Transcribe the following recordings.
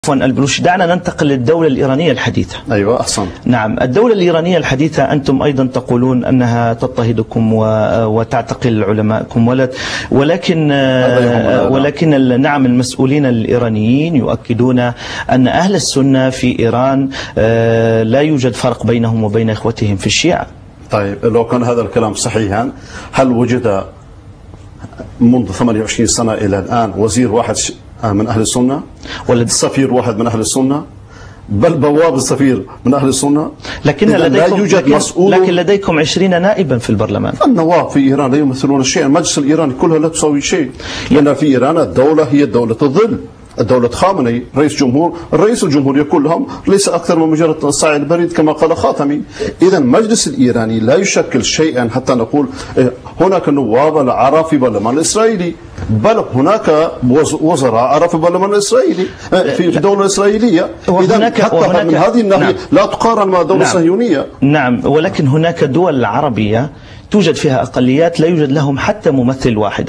البلوشي. دعنا ننتقل للدولة الإيرانية الحديثة. أيوة أحسن. نعم، الدولة الإيرانية الحديثة أنتم أيضا تقولون أنها تضطهدكم وتعتقل علماءكم، ولكن نعم المسؤولين الإيرانيين يؤكدون أن أهل السنة في إيران لا يوجد فرق بينهم وبين إخوتهم في الشيعة. طيب لو كان هذا الكلام صحيحا، هل وجد منذ 28 سنة إلى الآن وزير واحد من أهل السنة؟ ولا سفير واحد من أهل السنة؟ بل بواب السفير من أهل السنة؟ لكن لديكم 20 نائبا في البرلمان. النواب في إيران لا يمثلون شيئا، المجلس الإيراني كلها لا تساوي شيء، لأن في إيران الدولة هي دولة الظل، الدولة خامنئي رئيس الجمهورية كلهم ليس أكثر من مجرد صاعد البريد كما قال خاتمي. إذا المجلس الإيراني لا يشكل شيئا حتى نقول هناك نواب العرب في البرلمان الإسرائيلي، بل هناك وزراء عرب في البرلمان الإسرائيلي في الدولة الإسرائيلية. إذا حتى من هذه الناحية نعم. لا تقارن مع الدولة الصهيونية. نعم، ولكن هناك دول عربية توجد فيها أقليات لا يوجد لهم حتى ممثل واحد.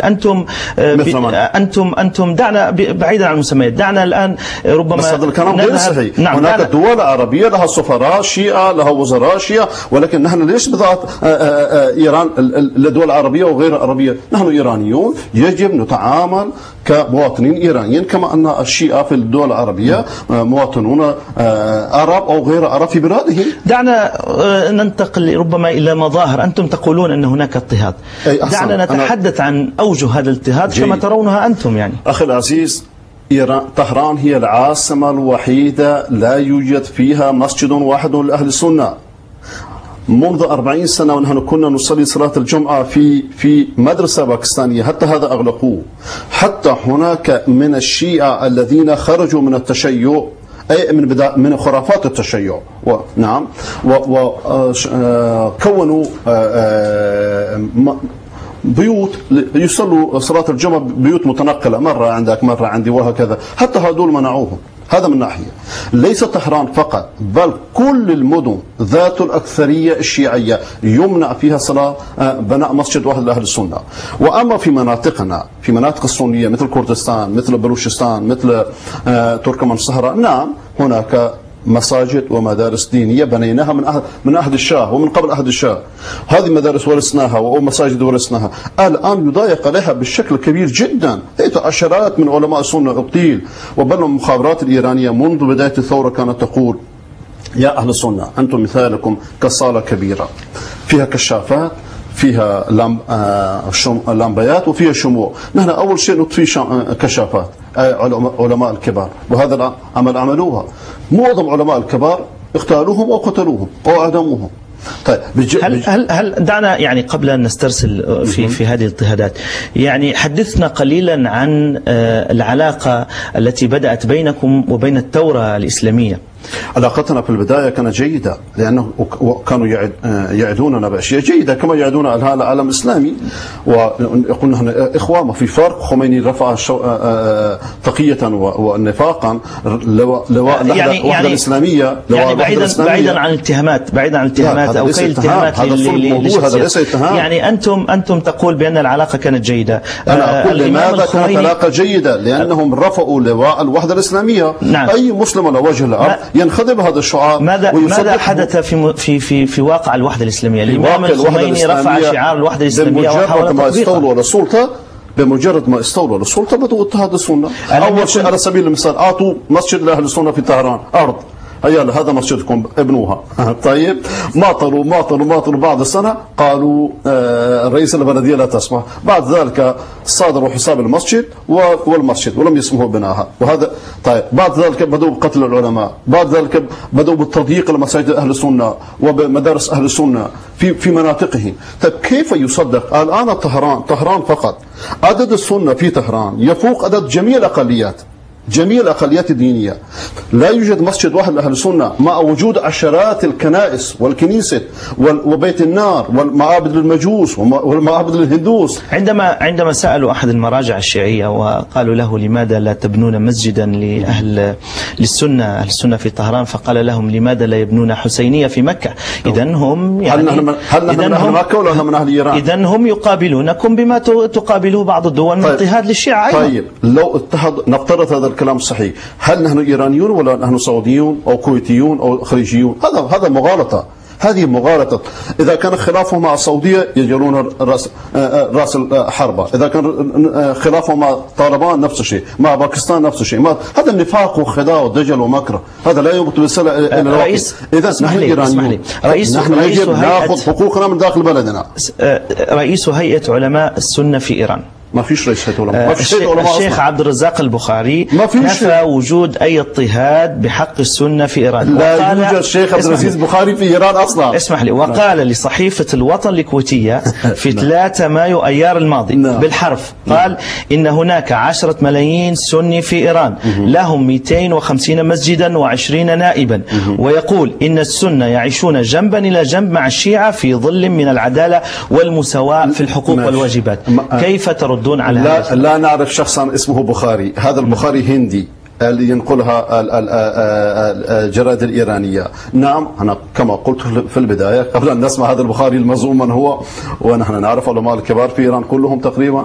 أنتم دعنا بعيدا عن المسميات، دعنا الآن ربما بس هذا الكلام غير صحيح. نعم، هناك دول عربية لها سفراء شيعة، لها وزراء شيعة، ولكن نحن ليش بذات إيران الدول العربية وغير العربية؟ نحن إيرانيون يجب نتعامل كمواطنين إيرانيين كما أن الشيعة في الدول العربية مواطنون عرب أو غير عرب في بلادهم. دعنا ننتقل ربما إلى مظاهر. أنتم تقولون أن هناك اضطهاد، دعنا نتحدث عن أوجه هذا الاضطهاد كما ترونها أنتم. يعني أخي العزيز، طهران هي العاصمة الوحيدة لا يوجد فيها مسجد واحد لأهل السنة. منذ 40 سنة ونحن كنا نصلي صلاة الجمعة في مدرسة باكستانية، حتى هذا أغلقوه. حتى هناك من الشيعة الذين خرجوا من التشيع، أي من خرافات التشيع، ونعم وكونوا بيوت يصلوا صلاة الجمعة، بيوت متنقلة، مرة عندك مرة عندي وهكذا، حتى هذول منعوهم. هذا من ناحية. ليس طهران فقط، بل كل المدن ذات الأكثرية الشيعية يمنع فيها صلاة بناء مسجد واحد لأهل السنة. وأما في مناطقنا، في مناطق السنية مثل كردستان، مثل بلوشستان، مثل تركمان الصحراء، نعم هناك مساجد ومدارس دينية بنيناها من عهد الشاه ومن قبل عهد الشاه. هذه مدارس ورثناها ومساجد ورثناها، الآن يضايق عليها بشكل كبير جدا. عشرات من علماء السنة اغتيل، وبل المخابرات الإيرانية منذ بداية الثورة كانت تقول يا أهل السنة أنتم مثالكم كصالة كبيرة فيها كشافات، فيها لامبيات وفيها شموع، نحن أول شيء نطفي كشافات علماء الكبار، وهذا العمل عملوها. معظم علماء الكبار اغتالوهم أو قتلوهم أو أعدموهم. طيب هل دعنا يعني قبل أن نسترسل في هذه الاضطهادات، يعني حدثنا قليلا عن العلاقة التي بدأت بينكم وبين الثورة الإسلامية. علاقتنا في البداية كانت جيدة، لأنه كانوا يعدوننا بأشياء جيدة كما يعدون العالم الإسلامي، ويقول نحن إخوة. ما في فرق. خميني رفع تقية ونفاقا لواء الوحدة الإسلامية، يعني بعيدا عن الاتهامات أو كل الاتهامات هذا ليس اتهام. يعني أنتم تقول بأن العلاقة كانت جيدة. أنا أقول لماذا كانت العلاقة جيدة؟ لأنهم رفعوا لواء الوحدة الإسلامية. نعم. أي مسلم على وجه الأرض ينخدم هذا الشعار. ماذا حدث في واقع الوحدة الإسلامية؟ الإمام الخميني رفع شعار الوحدة الإسلامية وحاول تطبيقها. بمجرد ما استولوا على السلطة بدأوا اضطهاد السنة. أول شيء على سبيل المثال أعطوا مسجد لأهل السنة في طهران أرض، هيا هذا مسجدكم ابنوها. طيب ماطلوا بعد السنة قالوا رئيس البلدية لا تسمح. بعد ذلك صادروا حساب المسجد والمسجد ولم يسمحوا بناها. وهذا طيب بعد ذلك بدأوا بقتل العلماء، بعد ذلك بدأوا بالتضييق لمساجد أهل السنة وبمدارس أهل السنة في مناطقهم. طيب كيف يصدق الآن طهران فقط عدد السنة في طهران يفوق عدد جميع الأقليات الدينية؟ لا يوجد مسجد واحد لأهل السنة مع وجود عشرات الكنائس والكنيسة وبيت النار والمعابد للمجوس والمعابد للهندوس. عندما سألوا أحد المراجع الشيعية وقالوا له لماذا لا تبنون مسجدا لأهل السنة في طهران، فقال لهم لماذا لا يبنون حسينية في مكة؟ إذن هم هل نحن من أهل مكة ولا نحن من أهل إيران؟ إذن هم يقابلونكم بما تقابله بعض الدول من اضطهاد للشيعة أيضا. طيب لو نفترض هذا الكلام صحيح، هل نحن إيرانيون ولا نحن سعوديون أو كويتيون أو خليجيون؟ هذا مغالطة، هذه مغالطة. إذا كان خلافهم مع السعودية يجعلون رأس الحربة، إذا كان خلافهم مع طالبان نفس الشيء، مع باكستان نفس الشيء. هذا النفاق وخداع ودجل ومكر، هذا لا يربط بالسلة إلى الواقع. إذا نحن إيرانيون، نحن يجب نأخذ حقوقنا من داخل بلدنا. رئيس هيئة علماء السنة في إيران، ما فيش رئيس هيئة علماء، ما فيش علماء. الشيخ عبد الرزاق البخاري نفى وجود أي اضطهاد بحق السنة في إيران. لا يوجد الشيخ عبد العزيز البخاري في إيران أصلا. اسمح لي. وقال لصحيفة الوطن الكويتية في 3 مايو أيار الماضي بالحرف، قال إن هناك 10 ملايين سني في إيران، لهم 250 مسجدا و20 نائبا، ويقول إن السنة يعيشون جنبا إلى جنب مع الشيعة في ظل من العدالة والمساواة في الحقوق والواجبات. كيف ترد لا نعرف شخصا اسمه بخاري، هذا البخاري هندي اللي ينقلها الجرائد الإيرانية. نعم، أنا كما قلت في البداية قبل أن نسمع هذا البخاري المزعوم من هو، ونحن نعرف علماء الكبار في إيران كلهم تقريبا،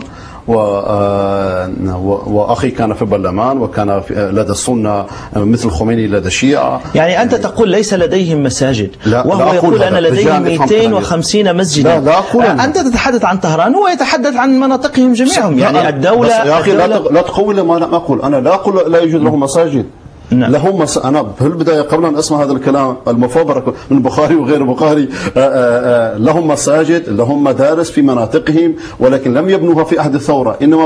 وأخي كان في البرلمان وكان لدى السنة مثل خميني لدى الشيعة. يعني أنت تقول ليس لديهم مساجد، وهو يقول أن لديهم 250 مسجدا. لا أقول أنت تتحدث عن طهران، هو يتحدث عن مناطقهم جميعهم. يعني الدولة يا أخي لا تقول ما أنا أقول، أنا لا أقول لا يوجد لهم مساجد. نعم. لهم أنا في البداية قبل أن أسمع هذا الكلام المفبرك من البخاري وغير البخاري، لهم مساجد، لهم مدارس في مناطقهم، ولكن لم يبنوها في عهد الثورة، إنما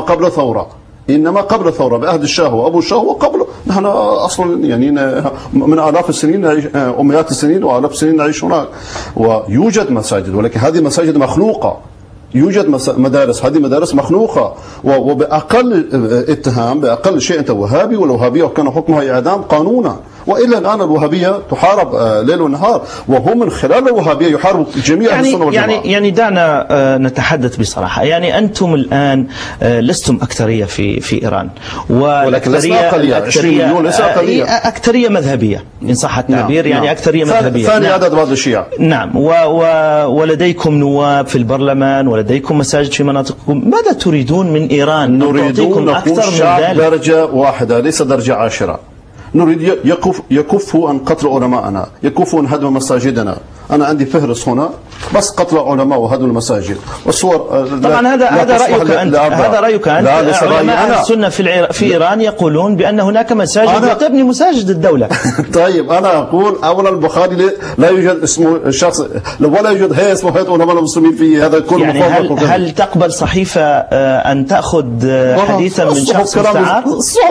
قبل الثورة بعهد الشاه وأبو الشاه وقبله. نحن أصلا يعني من آلاف السنين ومئات السنين وآلاف السنين نعيش هناك، ويوجد مساجد، ولكن هذه مساجد مخلوقة. يوجد مدارس، هذه مدارس مخلوقة، وبأقل اتهام بأقل شيء أنت وهابي، والوهابية وكان حكمها إعدام قانونا، وإلا الآن الوهابية تحارب ليل ونهار، وهم من خلال الوهابية يحاربوا جميع السنة والجماعة. يعني دعنا نتحدث بصراحة. يعني أنتم الآن لستم أكثرية في إيران، ولكن لسنا أقلية، 20 مليون ليس أقلية، أكثرية مذهبية إن صح التعبير. نعم. يعني أكثرية مذهبية. ثاني عدد بعد الشيعة. نعم. ولديكم نواب في البرلمان، ولديكم مساجد في مناطقكم. ماذا تريدون من إيران؟ نريدون نكون شعب درجة واحدة ليس درجة 10. نريد يكفوا عن قتل علماءنا، يكفوا عن هدم مساجدنا. أنا عندي فهرس هنا بس قتل علماء وهدم المساجد والصور. طبعا هذا رأيك أنت، هذا رأيك أنت. علماء السنة في إيران يقولون بأن هناك مساجد وتبني مساجد الدولة. طيب أنا أقول أولا البخاري لا يوجد اسمه الشخص، ولا يوجد هي اسمه هيئة علماء المسلمين في هذا كل. يعني هل تقبل صحيفة أن تأخذ حديثا من شخص مستعار؟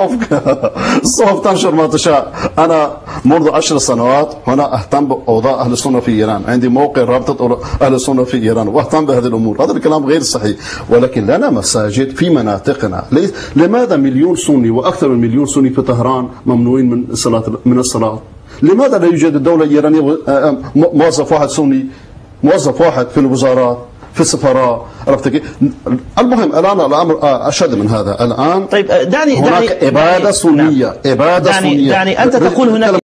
الصحف تنشر ما تشاء. أنا منذ 10 سنوات هنا أهتم بأوضاع أهل السنة في إيران، عندي موقع رابطة أهل السنة في إيران وأهتم بهذه الأمور. هذا الكلام غير صحيح، ولكن لنا مساجد في مناطقنا. لماذا مليون سني وأكثر من مليون سني في طهران ممنوعين من الصلاة؟ لماذا لا يوجد الدولة الإيرانية موظف واحد سني، موظف واحد في الوزارات، في السفراء؟ عرفت كيف؟ المهم الآن الأمر أشد من هذا. الآن طيب دعني هناك إبادة سنية، إبادة سنية. دعني أنت تقول هناك